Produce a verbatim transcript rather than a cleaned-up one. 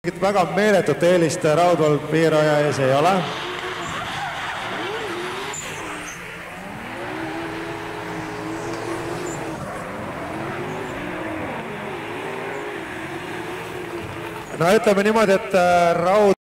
Väga meeletut eelist Raudvool piiraja ees ei ole. No ütleme niimoodi, et Raud